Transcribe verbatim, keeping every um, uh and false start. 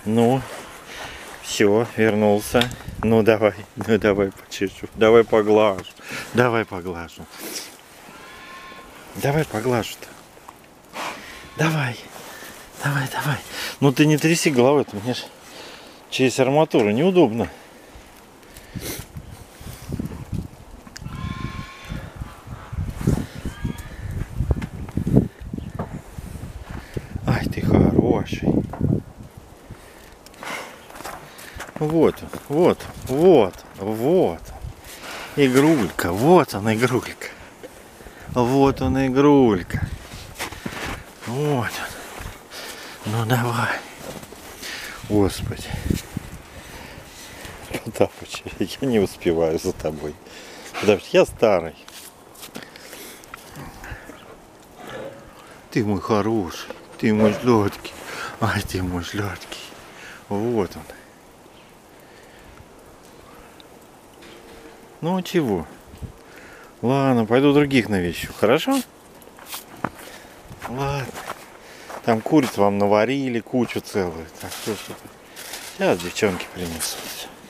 Ну, все, вернулся. Ну давай, ну давай почешу. Давай поглажу. Давай поглажу. Давай поглажу-то. Давай. Давай, давай. Ну ты не тряси головой, ты мне ж через арматуру неудобно. Ай, ты хороший. Вот он, вот, вот, вот. Игрулька, вот он, игрулька. Вот он, игрулька. Вот он. Ну давай. Господи. Потапыч, я не успеваю за тобой. Потому что я старый. Ты мой хороший. Ты мой сладкий. Ай, ты мой сладкий. Вот он. Ну чего? Ладно, пойду других навещу. Хорошо? Ладно. Там куриц вам наварили, кучу целую. Так что сейчас девчонки принесут.